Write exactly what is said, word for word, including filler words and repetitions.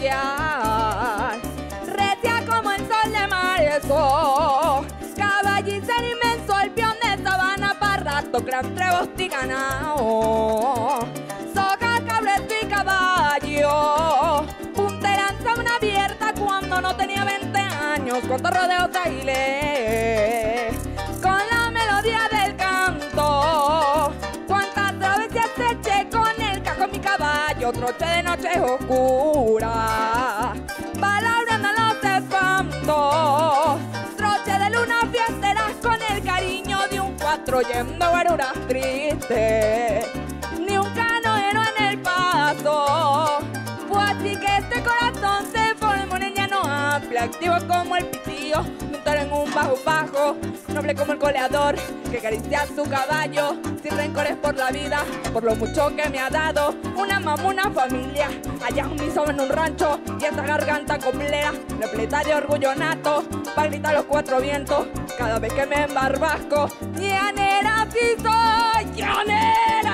bestial, recia como el sol de marzo, caballicer inmenso, el peón de sabana para rato, gran trebos y ganao, soca, cabreto y caballo, punteranza una abierta cuando no tenía veinte años, cuántos rodeos bailé, con la melodía del canto, cuántas travesías eché con el cajo mi caballo, troche de noche oscura, palabrando los espantos, troche de luna fiesteras con el cariño de un cuatro yendo guaruras tristes, ni un canoero en el paso, pues así que este corazón se formó en el llano amplio, activo como el pitillo, montar en un bajo bajo, noble como el coleador, que acaricia su caballo, sin rencores por la vida, por lo mucho que me ha dado, una mamá, una familia, allá un miso en un rancho, y esta garganta coplera, repleta de orgullo nato, pa' gritar los cuatro vientos, cada vez que me embarbasco, llanera sí soy, llanera.